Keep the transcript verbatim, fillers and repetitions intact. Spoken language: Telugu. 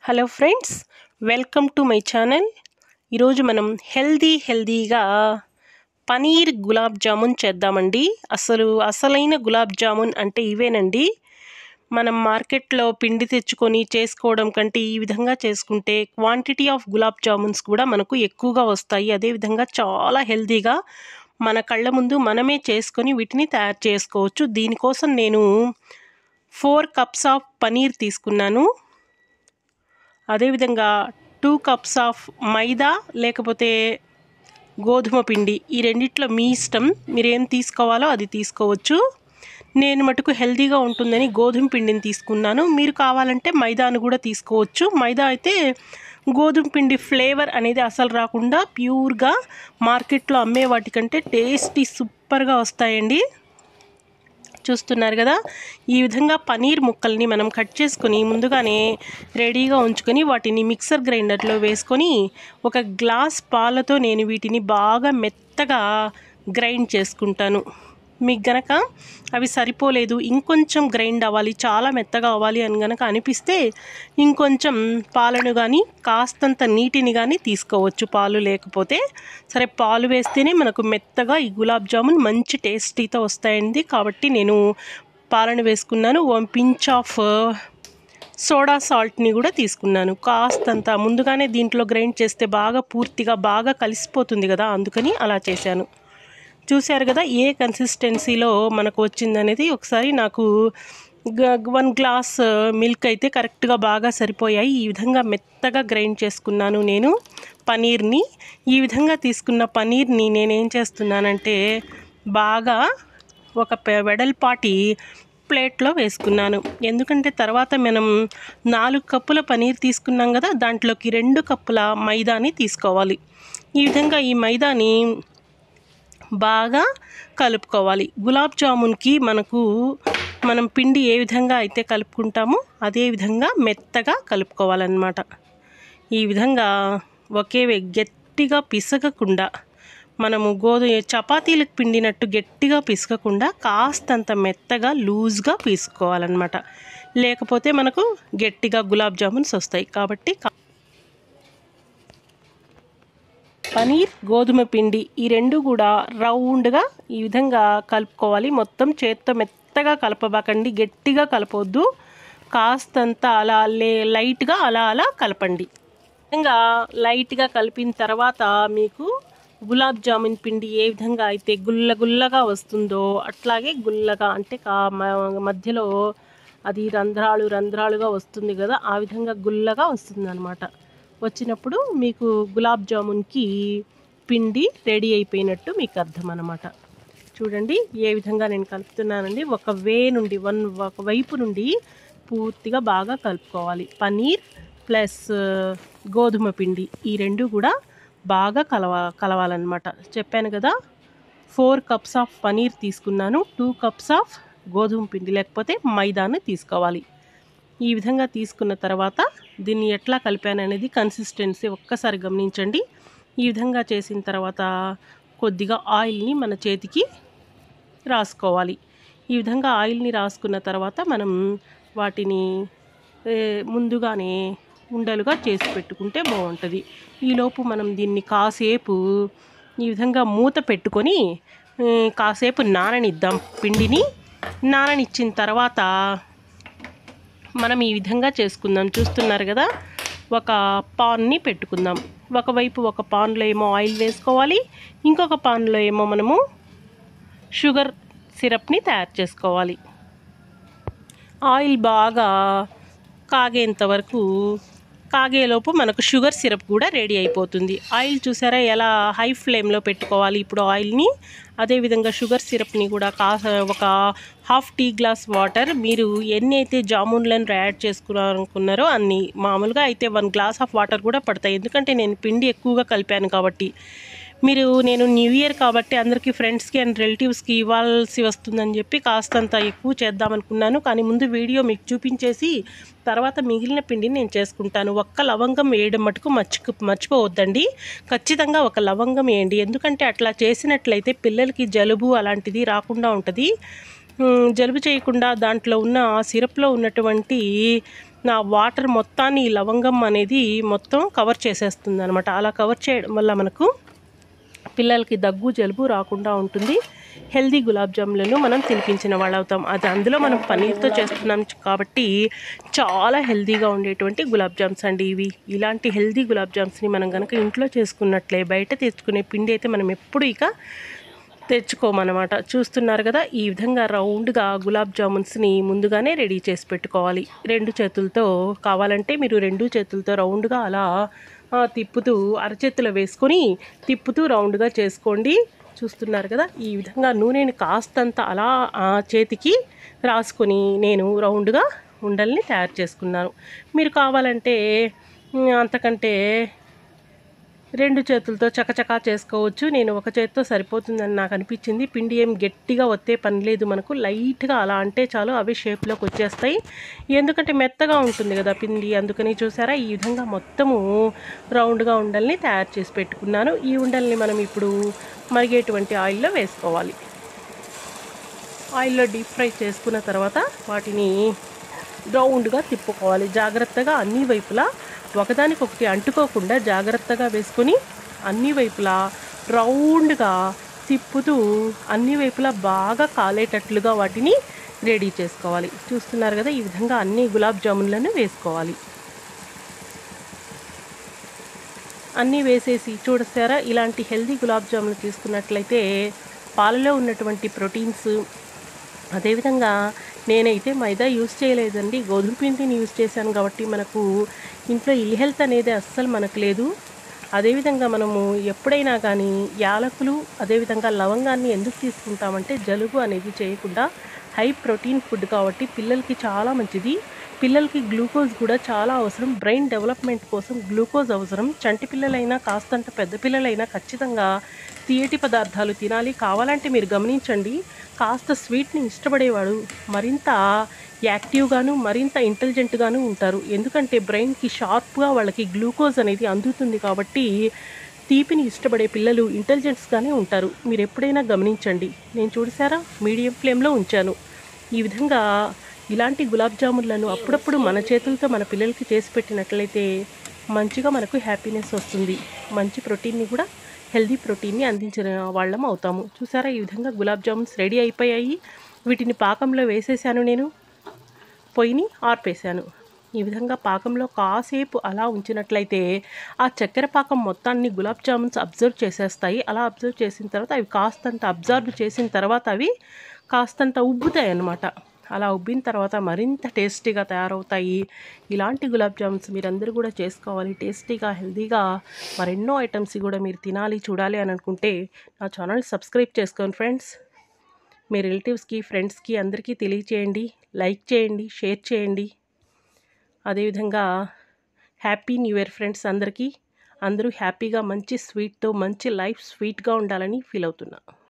Hello friends, welcome to my channel. ఈరోజు మనం హెల్దీ హెల్దీగా పనీర్ గులాబ్ జామున్ చేద్దామండి. అసలు అసలైన గులాబ్ జామున్ అంటే ఇవేనండి. మనం మార్కెట్లో పిండి తెచ్చుకొని చేసుకోవడం కంటే ఈ విధంగా చేసుకుంటే క్వాంటిటీ ఆఫ్ గులాబ్ జామున్స్ కూడా మనకు ఎక్కువగా వస్తాయి. అదేవిధంగా చాలా హెల్దీగా మన కళ్ళ ముందు మనమే చేసుకొని వీటిని తయారు చేసుకోవచ్చు. దీనికోసం నేను ఫోర్ కప్స్ ఆఫ్ పనీర్ తీసుకున్నాను. అదేవిధంగా టూ కప్స్ ఆఫ్ మైదా లేకపోతే గోధుమ పిండి, ఈ రెండిట్లో మీ ఇష్టం, మీరు ఏం తీసుకోవాలో అది తీసుకోవచ్చు. నేను మటుకు హెల్తీగా ఉంటుందని గోధుమ పిండిని తీసుకున్నాను. మీరు కావాలంటే మైదాను కూడా తీసుకోవచ్చు. మైదా అయితే గోధుమ పిండి ఫ్లేవర్ అనేది అసలు రాకుండా ప్యూర్గా మార్కెట్లో అమ్మే వాటికంటే టేస్టీ సూపర్గా వస్తాయండి. చూస్తున్నారు కదా, ఈ విధంగా పనీర్ ముక్కల్ని మనం కట్ చేసుకొని ముందుగానే రెడీగా ఉంచుకొని వాటిని మిక్సర్ గ్రైండర్లో వేసుకొని ఒక గ్లాస్ పాలతో నేను వీటిని బాగా మెత్తగా గ్రైండ్ చేసుకుంటాను. మీకు గనక అవి సరిపోలేదు, ఇంకొంచెం గ్రైండ్ అవ్వాలి, చాలా మెత్తగా అవ్వాలి అని గనక అనిపిస్తే ఇంకొంచెం పాలను కానీ కాస్తంత నీటిని కానీ తీసుకోవచ్చు. పాలు లేకపోతే సరే, పాలు వేస్తేనే మనకు మెత్తగా ఈ గులాబ్ జామున్ మంచి టేస్టీతో వస్తాయండి. కాబట్టి నేను పాలను వేసుకున్నాను. వన్ పించ్ ఆఫ్ సోడా సాల్ట్ని కూడా తీసుకున్నాను. కాస్తంత ముందుగానే దీంట్లో గ్రైండ్ చేస్తే బాగా పూర్తిగా బాగా కలిసిపోతుంది కదా, అందుకని అలా చేశాను. చూశారు కదా ఏ కన్సిస్టెన్సీలో మనకు వచ్చిందనేది. ఒకసారి నాకు వన్ గ్లాస్ మిల్క్ అయితే కరెక్ట్గా బాగా సరిపోయాయి. ఈ విధంగా మెత్తగా గ్రైండ్ చేసుకున్నాను నేను పనీర్ని. ఈ విధంగా తీసుకున్న పనీర్ని నేనేం చేస్తున్నానంటే బాగా ఒక వెడల్పాటి ప్లేట్లో వేసుకున్నాను. ఎందుకంటే తర్వాత మనం నాలుగు కప్పుల పనీర్ తీసుకున్నాం కదా, దాంట్లోకి రెండు కప్పుల మైదాని తీసుకోవాలి. ఈ విధంగా ఈ మైదాని బాగా కలుపుకోవాలి. గులాబ్ జామున్కి మనకు మనం పిండి ఏ విధంగా అయితే కలుపుకుంటామో అదే విధంగా మెత్తగా కలుపుకోవాలన్నమాట. ఈ విధంగా ఒకే గట్టిగా పిసకకుండా, మనము గోధుమ చపాతీలకు పిండినట్టు గట్టిగా పిసకకుండా కాస్తంత మెత్తగా లూజ్గా పీసుకోవాలన్నమాట. లేకపోతే మనకు గట్టిగా గులాబ్ జామున్స్ వస్తాయి. కాబట్టి పనీర్, గోధుమ పిండి ఈ రెండు కూడా రౌండ్గా ఈ విధంగా కలుపుకోవాలి. మొత్తం చేత్తో మెత్తగా కలపబాకండి, గట్టిగా కలపొద్దు. కాస్తంత అలా లే లైట్గా అలా అలా కలపండి. విధంగా లైట్గా కలిపిన తర్వాత మీకు గులాబ్ జామున్ పిండి ఏ విధంగా అయితే గుల్ల గుల్లగా వస్తుందో అట్లాగే గుల్లగా, అంటే కా మధ్యలో అది రంధ్రాలు రంధ్రాలుగా వస్తుంది కదా, ఆ విధంగా గుల్లగా వస్తుంది అన్నమాట. వచ్చినప్పుడు మీకు గులాబ్ జామున్కి పిండి రెడీ అయిపోయినట్టు మీకు అర్థం అన్నమాట. చూడండి ఏ విధంగా నేను కలుపుతున్నానండి. ఒక వే నుండి వన్ ఒక వైపు నుండి పూర్తిగా బాగా కలుపుకోవాలి. పనీర్ ప్లస్ గోధుమ పిండి ఈ రెండు కూడా బాగా కలవ కలవాలన్నమాట. చెప్పాను కదా, ఫోర్ కప్స్ ఆఫ్ పనీర్ తీసుకున్నాను, టూ కప్స్ ఆఫ్ గోధుమ పిండి లేకపోతే మైదాను తీసుకోవాలి. ఈ విధంగా తీసుకున్న తర్వాత దీన్ని ఎట్లా కలిపాను అనేది కన్సిస్టెన్సీ ఒక్కసారి గమనించండి. ఈ విధంగా చేసిన తర్వాత కొద్దిగా ఆయిల్ని మన చేతికి రాసుకోవాలి. ఈ విధంగా ఆయిల్ని రాసుకున్న తర్వాత మనం వాటిని ముందుగానే ఉండలుగా చేసి పెట్టుకుంటే బాగుంటుంది. ఈలోపు మనం దీన్ని కాసేపు ఈ విధంగా మూత పెట్టుకొని కాసేపు నాననిద్దాం. పిండిని నాననిచ్చిన తర్వాత మనం ఈ విధంగా చేసుకుందాం. చూస్తున్నారు కదా, ఒక పాన్ని పెట్టుకుందాం. ఒకవైపు ఒక పాన్లో ఏమో ఆయిల్ వేసుకోవాలి, ఇంకొక పాన్లో ఏమో మనము షుగర్ సిరప్ని తయారు చేసుకోవాలి. ఆయిల్ బాగా కాగేంత వరకు కాగేలోపు మనకు షుగర్ సిరప్ కూడా రెడీ అయిపోతుంది. ఆయిల్ చూసారా ఎలా హై ఫ్లేమ్లో పెట్టుకోవాలి ఇప్పుడు ఆయిల్ని. అదేవిధంగా షుగర్ సిరప్ని కూడా కా ఒక హాఫ్ టీ గ్లాస్ వాటర్, మీరు ఎన్ని అయితే జామున్లను యాడ్ చేసుకున్నారనుకున్నారో అన్ని, మామూలుగా అయితే వన్ గ్లాస్ ఆఫ్ వాటర్ కూడా పడతాయి. ఎందుకంటే నేను పిండి ఎక్కువగా కలిపాను కాబట్టి. మీరు నేను న్యూ ఇయర్ కాబట్టి అందరికీ ఫ్రెండ్స్కి అండ్ రిలేటివ్స్కి ఇవ్వాల్సి వస్తుందని చెప్పి కాస్తంత ఎక్కువ చేద్దామనుకున్నాను. కానీ ముందు వీడియో మీకు చూపించేసి తర్వాత మిగిలిన పిండిని నేను చేసుకుంటాను. ఒక్క లవంగం వేయడం మటుకు మర్చిపో మర్చిపోవద్దండి ఖచ్చితంగా ఒక లవంగం వేయండి. ఎందుకంటే అట్లా చేసినట్లయితే పిల్లలకి జలుబు అలాంటిది రాకుండా ఉంటుంది. జలుబు చేయకుండా దాంట్లో ఉన్న సిరప్లో ఉన్నటువంటి నా వాటర్ మొత్తాన్ని ఈ లవంగం అనేది మొత్తం కవర్ చేసేస్తుంది అనమాట. అలా కవర్ చేయడం వల్ల మనకు పిల్లలకి దగ్గు జలుబు రాకుండా ఉంటుంది. హెల్దీ గులాబ్ జాములను మనం తినిపించిన వాళ్ళు అవుతాం. అది అందులో మనం పన్నీర్తో చేస్తున్నాం కాబట్టి చాలా హెల్దీగా ఉండేటువంటి గులాబ్ జామ్స్ అండి ఇవి. ఇలాంటి హెల్దీ గులాబ్ జామ్స్ని మనం కనుక ఇంట్లో చేసుకున్నట్లే బయట తెచ్చుకునే పిండి అయితే మనం ఎప్పుడు ఇక తెచ్చుకోమన్నమాట. చూస్తున్నారు కదా, ఈ విధంగా రౌండ్గా గులాబ్ జామున్స్ని ముందుగానే రెడీ చేసి పెట్టుకోవాలి. రెండు చేతులతో కావాలంటే మీరు రెండు చేతులతో రౌండ్గా అలా తిప్పుతూ అరచేతిలో వేసుకొని తిప్పుతూ రౌండ్గా చేసుకోండి. చూస్తున్నారు కదా, ఈ విధంగా నూనెని కాస్తంత అలా చేతికి రాసుకొని నేను రౌండ్గా ఉండల్ని తయారు చేసుకున్నాను. మీరు కావాలంటే అంతకంటే రెండు చేతులతో చకచకా చేసుకోవచ్చు. నేను ఒక చేతితో సరిపోతుందని నాకు అనిపించింది. పిండి ఏం గట్టిగా ఒత్తే పని లేదు, మనకు లైట్గా అలా అంటే చాలు అవి షేప్లోకి వచ్చేస్తాయి. ఎందుకంటే మెత్తగా ఉంటుంది కదా పిండి, అందుకని చూసారా ఈ విధంగా మొత్తము రౌండ్గా ఉండల్ని తయారు చేసి పెట్టుకున్నాను. ఈ ఉండల్ని మనం ఇప్పుడు మరిగేటువంటి ఆయిల్లో వేసుకోవాలి. ఆయిల్లో డీప్ ఫ్రై చేసుకున్న తర్వాత వాటిని రౌండ్గా తిప్పుకోవాలి. జాగ్రత్తగా అన్ని వైపులా ఒకదానికొకటి అంటుకోకుండా జాగ్రత్తగా వేసుకొని అన్ని వైపులా రౌండ్గా తిప్పుతూ అన్ని వైపులా బాగా కాలేటట్లుగా వాటిని రెడీ చేసుకోవాలి. చూస్తున్నారు కదా, ఈ విధంగా అన్ని గులాబ్ జామున్లను వేసుకోవాలి. అన్నీ వేసేసి చూడసారా ఇలాంటి హెల్దీ గులాబ్ జాములు తీసుకున్నట్లయితే పాలలో ఉన్నటువంటి ప్రోటీన్స్, అదేవిధంగా నేనైతే మైదా యూస్ చేయలేదండి, గోధుమ పిండిని యూస్ చేశాను కాబట్టి మనకు ఇంట్లో ఇల్ హెల్త్ అనేది అస్సలు మనకు లేదు. అదేవిధంగా మనము ఎప్పుడైనా కానీ యాలకులు అదేవిధంగా లవంగాన్ని ఎందుకు తీసుకుంటామంటే జలుబు అనేది చేయకుండా హై ప్రోటీన్ ఫుడ్ కాబట్టి పిల్లలకి చాలా మంచిది. పిల్లలకి గ్లూకోజ్ కూడా చాలా అవసరం, బ్రెయిన్ డెవలప్మెంట్ కోసం గ్లూకోజ్ అవసరం. చంటి పిల్లలైనా కాస్తంత పెద్ద పిల్లలైనా ఖచ్చితంగా తీయటి పదార్థాలు తినాలి. కావాలంటే మీరు గమనించండి, కాస్త స్వీట్ని ఇష్టపడేవాడు మరింత యాక్టివ్గాను మరింత ఇంటెలిజెంట్గాను ఉంటారు. ఎందుకంటే బ్రెయిన్కి షార్ప్గా వాళ్ళకి గ్లూకోజ్ అనేది అందుతుంది కాబట్టి తీపిని ఇష్టపడే పిల్లలు ఇంటెలిజెంట్స్గానే ఉంటారు. మీరు ఎప్పుడైనా గమనించండి. నేను చూసారా మీడియం ఫ్లేమ్లో ఉంచాను. ఈ విధంగా ఇలాంటి గులాబ్ జామున్లను అప్పుడప్పుడు మన చేతులతో మన పిల్లలకి చేసి పెట్టినట్లయితే మంచిగా మనకు హ్యాపీనెస్ వస్తుంది. మంచి ప్రోటీన్ని కూడా హెల్దీ ప్రోటీన్ని అందించిన వాళ్ళం అవుతాము. చూసారా ఈ విధంగా గులాబ్ జామున్స్ రెడీ అయిపోయాయి. వీటిని పాకంలో వేసేసాను, నేను పొయ్యిని ఆర్పేశాను. ఈ విధంగా పాకంలో కాసేపు అలా ఉంచినట్లయితే ఆ చక్కెర పాకం మొత్తాన్ని గులాబ్ జామున్స్ అబ్జర్వ్ చేసేస్తాయి. అలా అబ్జర్వ్ చేసిన తర్వాత అవి కాస్తంత అబ్జర్వ్ చేసిన తర్వాత అవి కాస్తంత ఉబ్బుతాయి అన్నమాట. అలా ఉబ్బిన తర్వాత మరింత టేస్టీగా తయారవుతాయి. ఇలాంటి గులాబ్ జామున్స్ మీరందరూ కూడా చేసుకోవాలి. టేస్టీగా హెల్తీగా మరెన్నో ఐటమ్స్ కూడా మీరు తినాలి చూడాలి అని అనుకుంటే నా ఛానల్ సబ్స్క్రైబ్ చేసుకోండి ఫ్రెండ్స్. మీ రిలేటివ్స్కి ఫ్రెండ్స్కి అందరికీ తెలియచేయండి, లైక్ చేయండి, షేర్ చేయండి. అదేవిధంగా హ్యాపీ న్యూ ఇయర్ ఫ్రెండ్స్ అందరికీ. అందరూ హ్యాపీగా మంచి స్వీట్తో మంచి లైఫ్ స్వీట్గా ఉండాలని ఫీల్ అవుతున్నా.